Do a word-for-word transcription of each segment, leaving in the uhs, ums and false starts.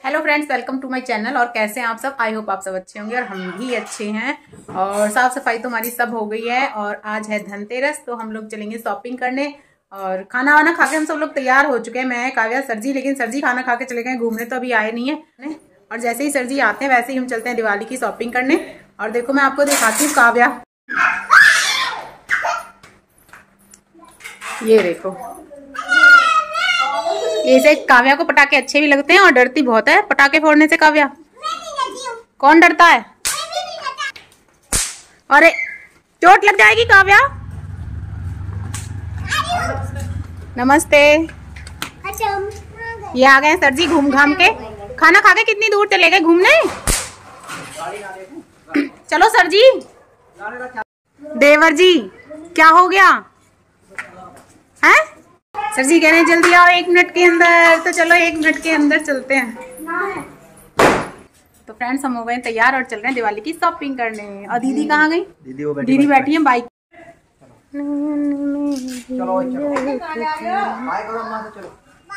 Hello friends, welcome to my channel. और कैसे हैं आप सब? आई होप आप सब अच्छे होंगे और हम भी अच्छे हैं। और साफ सफाई तो हमारी सब हो गई है और आज है धनतेरस, तो हम लोग चलेंगे शॉपिंग करने। और खाना वाना खा के हम सब लोग तैयार हो चुके हैं। मैं, काव्या, सरजी। लेकिन सरजी खाना खा के चले गए घूमने, तो अभी आए नहीं है। और जैसे ही सरजी आते हैं वैसे ही हम चलते हैं दिवाली की शॉपिंग करने। और देखो मैं आपको दिखाती हूँ काव्या, ये देखो, ऐसे काव्या को पटाखे अच्छे भी लगते हैं और डरती बहुत है पटाखे फोड़ने से। काव्या, कौन डरता है? अरे चोट लग जाएगी काव्या। नमस्ते। ये आ गए सरजी घूम घाम के। खाना खा के कितनी दूर चले गए घूमने? चलो सरजी। देवर जी, क्या हो गया है? सरजी कह रहे हैं जल्दी आओ एक मिनट के अंदर। तो चलो एक मिनट के अंदर चलते हैं। तो फ्रेंड्स, हम हो गए तैयार और चल रहे हैं दिवाली की शॉपिंग करने। और दीदी कहाँ गई? दीदी वो बैठी दीदी बैठी है बाइक। चलो चलो।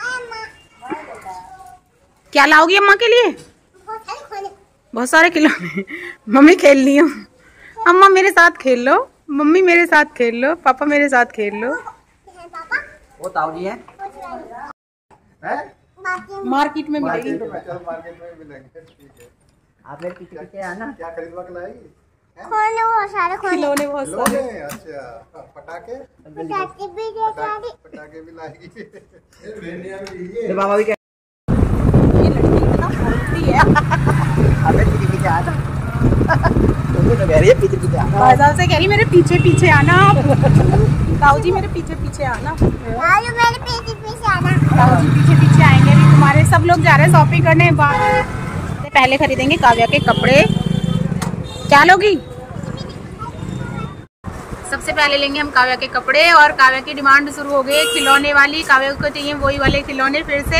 क्या लाओगी अम्मा के लिए? बहुत सारे खिलौने। मम्मी खेल ली हो। अम्मा मेरे साथ खेल लो, मम्मी मेरे साथ खेल लो, पापा मेरे साथ खेल लो। वो ताऊ जी है? मार्केट में मिलेगी। मार्केट में मिलेंगे, ठीक है। आप मेरे पीछे पीछे आना। क्या खरीदवा के लाएगी? खिलौने बहुत सारे, खिलौने बहुत सारे। अच्छा, पटाखे पटाखे भी लाएगी। पटाखे भी लाएगी। बाबा भी क्या? ये लड़की इतना बोलती है। अबे पीछे पीछे आना। तो कह रही है पीछे पीछे आना। बाजार से कह रही मेरे पीछे पीछे आना। ताऊ जी मेरे पीछे पीछे आना। ताऊ मेरे पीछे पीछे आना। ताऊ जी पीछे पीछे आएंगे। अभी तुम्हारे सब लोग जा रहे हैं शॉपिंग करने। पहले खरीदेंगे काव्या के कपड़े। क्या लोगी? सबसे पहले लेंगे हम काव्या के कपड़े। और काव्या की डिमांड शुरू हो गई खिलौने वाली। काव्या को चाहिए वही वाले खिलौने फिर से।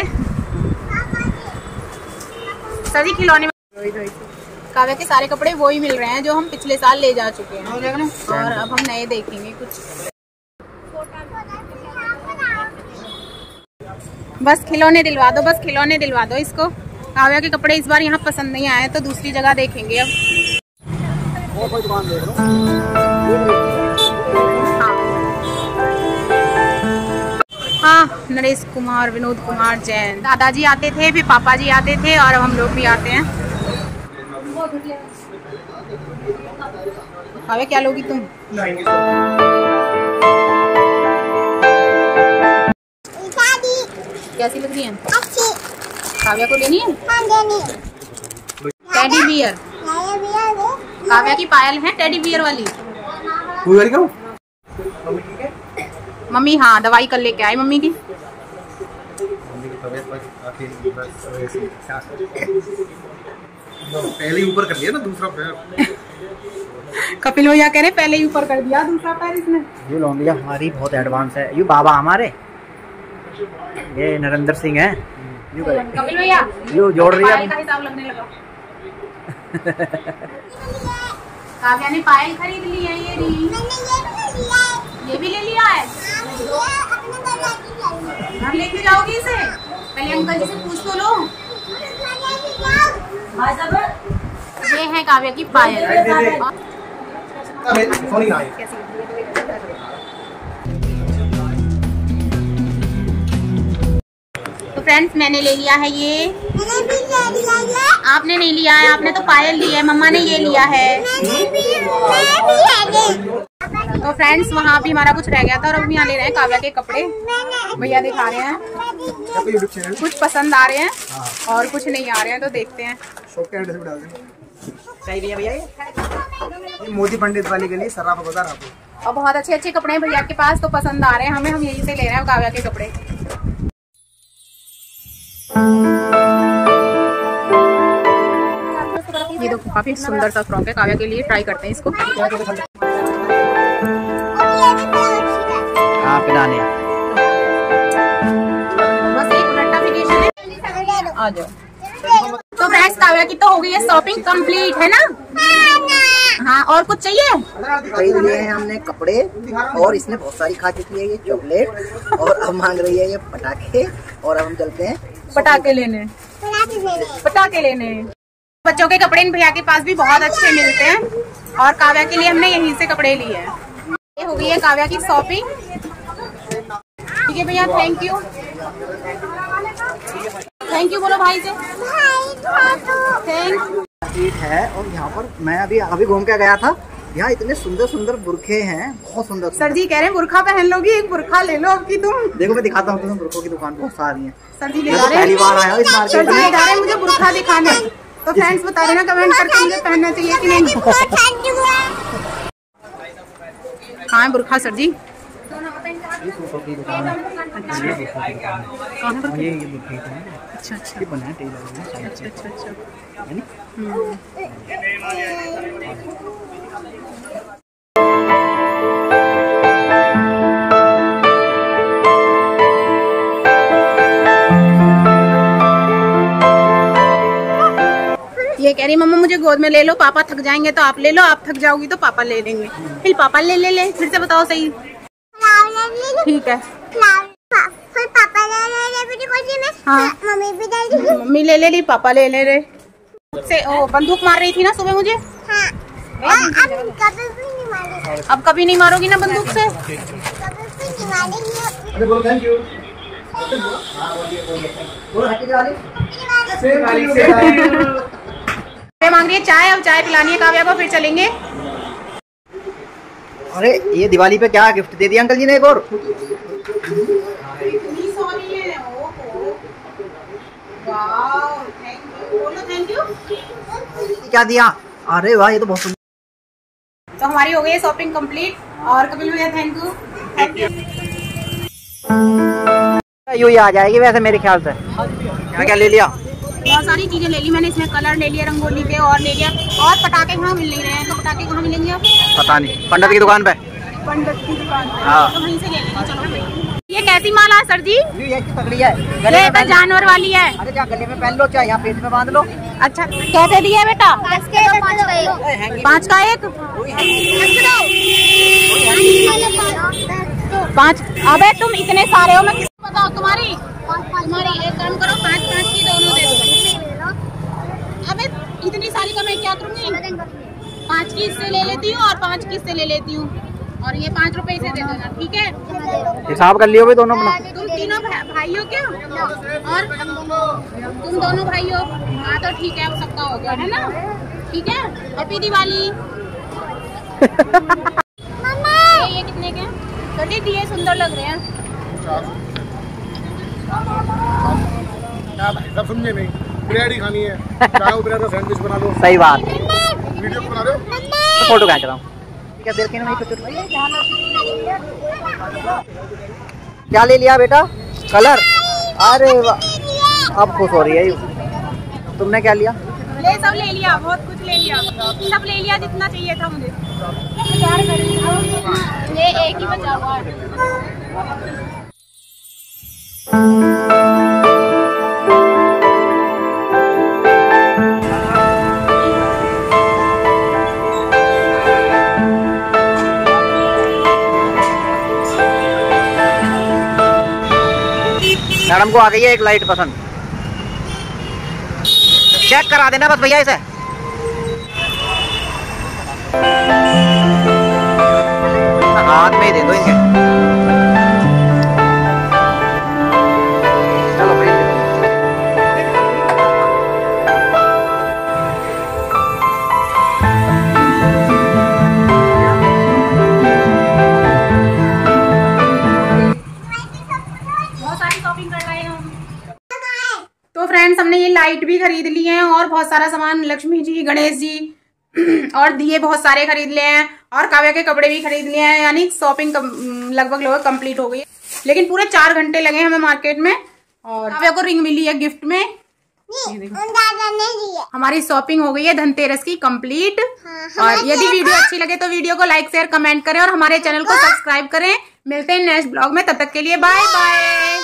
सभी खिलौने काव्या के सारे कपड़े वही मिल रहे हैं जो हम पिछले साल ले जा चुके हैं। और अब हम नए देखेंगे कुछ। बस खिलौने दिलवा दो, बस खिलौने दिलवा दो इसको। काव्या के कपड़े इस बार यहाँ पसंद नहीं आए तो दूसरी जगह देखेंगे अब। वो कोई दुकान देख लो। हाँ, नरेश कुमार, विनोद कुमार जैन। दादाजी आते थे, फिर पापा जी आते थे और अब हम लोग भी आते हैं। काव्या क्या लोगी तुम? कैसी लग रही है? अच्छी। काव्या को लेनी है? हाँ, लेनी है। Teddy bear. काव्या की पायल है टेडी बियर वाली। मम्मी हाँ दवाई कल लेके आई मम्मी की। पहले ऊपर कर लिया ना दूसरा पैर। कपिल भैया कह रहे पहले ही ऊपर कर दिया दूसरा पैर इसने। ये लौंडिया हमारी बहुत एडवांस है। ये बाबा हमारे, ये नरेंद्र सिंह है। कपिल भैया ये जोड़ रही है। का हिसाब लगने लगा। काव्या ने पायल खरीद ली है। ये रही। ये भी ले लिया है। घर लेके जाओगी इसे? पहले अंकल जी से पूछ तो लो। ये है काव्या की पायल। तो फ्रेंड्स, मैंने ले लिया है ये। आपने नहीं लिया है, आपने तो पायल ली है। मम्मा ने ये लिया है। तो फ्रेंड्स, वहाँ भी हमारा कुछ रह गया था और अब यहाँ ले रहे हैं काव्या के कपड़े। भैया दिखा रहे हैं, कुछ पसंद आ रहे हैं और कुछ नहीं आ रहे हैं, तो देखते हैं। सही भैया भैया ये मोदी पंडित वाली के लिए सराफा बाजार आपको। और बहुत अच्छे अच्छे कपड़े हैं भैया के पास, तो पसंद आ रहे हैं हमें। हम यहीं से ले रहे हैं काव्या के कपड़े। ये देखो काफी सुंदर सा फ्रॉक है काव्या के लिए। ट्राई करते हैं इसको। हाँ, पिलाने। बस एक नोटिफिकेशन है, आ जाओ। तो फ्रेंड्स, काव्या की तो हो गई है शॉपिंग कंप्लीट, है ना? हाँ, और कुछ चाहिए? खरीद लिए हैं हमने कपड़े और इसने बहुत सारी खा चुकी है ये चॉकलेट और अब मांग रही है ये पटाखे और अब हम चलते हैं पटाखे लेने। पटाखे लेने। बच्चों के कपड़े इन भैया के पास भी बहुत अच्छे मिलते हैं और काव्या के लिए हमने यहीं से कपड़े लिए हैं। ये हो गई है काव्या की शॉपिंग। ठीक है भैया, थैंक यू थैंक यू बोलो भाई से। थैंक यू है। और यहाँ पर मैं अभी अभी घूम के गया था, यहाँ इतने सुंदर सुंदर बुरखे हैं, बहुत सुंदर। सर जी कह रहे हैं बुरखा पहन लोगी, एक बुरखा ले लो आपकी तुम। देखो मैं दिखाता हूँ तुम्हें, बुरखों की दुकान बहुत सारी है। सर जी ले मैं तो पहली बार आया हूँ इस मार्केट में। ले जा रहे हैं मुझे बुरखा दिखाने, तो फ्रेंड्स बता रहे ना कमेंट करके मुझे पहनना चाहिए कि नहीं। हाँ है बुरखा सर जी। अच्छा अच्छा बना अच्छा अच्छा अच्छा। ये कह रही मम्मा मुझे गोद में ले लो, पापा थक जाएंगे तो आप ले लो, आप थक जाओगी तो पापा ले लेंगे। फिर पापा ले ले ले फिर से बताओ सही। ठीक है पापा ले ले ले, हाँ मम्मी भी ले ले। मम्मी ले ले ली, पापा ले ले रहे। से ओ बंदूक मार रही थी ना सुबह मुझे। हाँ। अब कभी भी नहीं मारेगी। अब कभी नहीं मारोगी ना बंदूक से। कभी भी नहीं मारेगी। अरे बोलो थैंक यू। मांग रही है चाय, अब चाय पिलानी है काव्या को, फिर चलेंगे। अरे ये दिवाली पे क्या गिफ्ट दे दिया अंकल जी ने एक और। क्या दिया? अरे वाह ये तो बहुत सुंदर। तो हमारी हो गई है शॉपिंग कंप्लीट और कपिल भैया थैंक यू थैंक यू। यूँ ही आ जाएगी वैसे मेरे ख्याल से। क्या क्या ले लिया? बहुत सारी चीजें ले ली मैंने, इसमें कलर ले लिया रंगोली के और ले लिया। और पटाखे कहाँ मिल नहीं रहे हैं, तो पटाखे कहाँ मिलेंगे अब? पता नहीं, पंडित की दुकान पे। पंडित की दुकान पे हाँ। तो वहीं से ले लेंगे। चलो ये कैसी माला है सर जी? ये तगड़ी है, ये तो जानवर वाली है। अरे क्या गले में पहन लो, चाहे यहाँ पेट में बांध लो। अच्छा कैसे दिया बेटा? पाँच का एक पाँच। अबे तुम इतने सारे हो, मैं किसको बताओ तुम्हारी तुम्हारी एक काम करो, पाँच पाँच की दोनों दे दो। अबे इतनी सारी का मैं क्या करूँगी? पाँच की इससे ले लेती हूँ और पाँच की इससे ले लेती हूँ और ये पाँच रुपए इसे दे देना, ठीक है? हिसाब कर लियो भाई दोनों अपना। तुम तीनों भाई हो क्या? और तुम दोनों भाई हो? हाँ तो ठीक है, सबका हो गया है ना, ठीक है। हैप्पी दिवाली। ये, ये कितने के? छोटे दिए सुंदर लग रहे हैं। क्या भाई सब समझे नहीं, बिरयानी खानी है, चाहे बिरयानी का सैंडविच बना लो। सही बात। वीडियो बना रहे हो? तो फोटो खींच रहा हूँ। क्या देर के नहीं कुछ। क्या ले लिया बेटा? कलर? अरे वाह, अब खुश हो रही है। तुमने क्या लिया? ले सब ले लिया, बहुत कुछ ले लिया, सब ले लिया जितना चाहिए था मुझे। ये एक ही बचा हुआ है। मैडम को आ गई है एक लाइट पसंद, चेक करा देना बस भैया इसे। हाथ में ही दे दो इनके। चलो भाई तो फ्रेंड्स हमने ये लाइट भी खरीद ली है और बहुत सारा सामान, लक्ष्मी जी, गणेश जी और दिए बहुत सारे खरीद लिए हैं और काव्या के कपड़े भी खरीद लिए हैं। यानी शॉपिंग लगभग लगभग कंप्लीट हो गई है, लेकिन पूरे चार घंटे लगे हमें मार्केट में। और काव्या को रिंग मिली है गिफ्ट में। हमारी शॉपिंग हो गई है धनतेरस की कंप्लीट। और यदि वीडियो अच्छी लगे तो वीडियो को लाइक शेयर कमेंट करें और हमारे चैनल को सब्सक्राइब करें। मिलते हैं नेक्स्ट ब्लॉग में, तब तक के लिए बाय बाय।